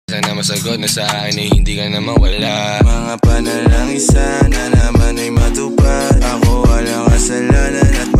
Sana masagot na sa akin ay hindi ka na mawala. Mga panalangin sana naman ay matupad. Ako walang kasalanan at